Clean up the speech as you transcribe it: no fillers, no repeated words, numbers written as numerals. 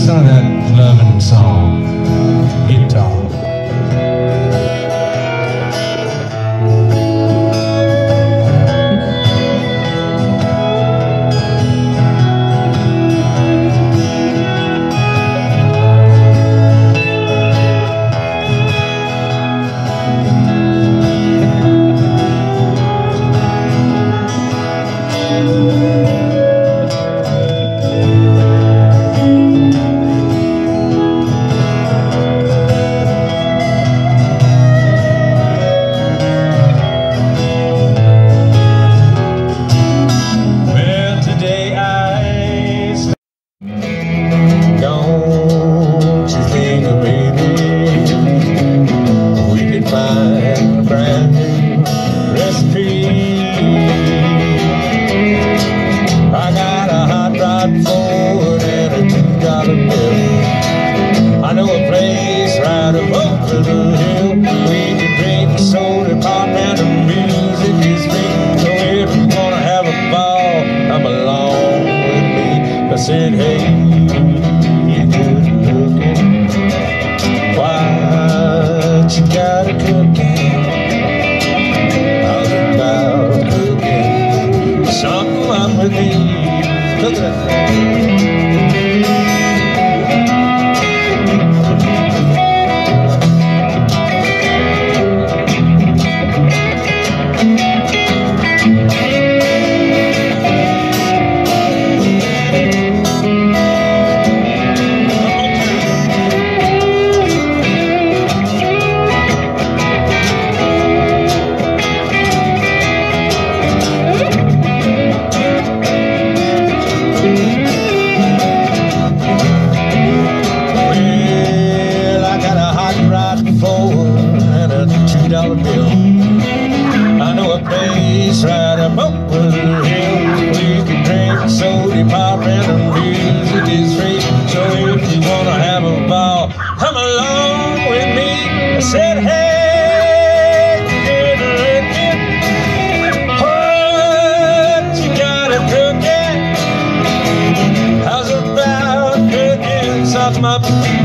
some of that loving song, guitar. I know a place right above the hill. We can drink soda pop and the music is free. So if you wanna have a ball, come along with me. I said, hey, you good looking, what you got a cooking? How's about cooking something up with me? Look at that. $2 bill. I know a place right above the hill. We can drink soda pop and the music is free. So if you wanna have a ball, come along with me. I said, hey, you good looking, what you gotta cook it? How's about cooking something up?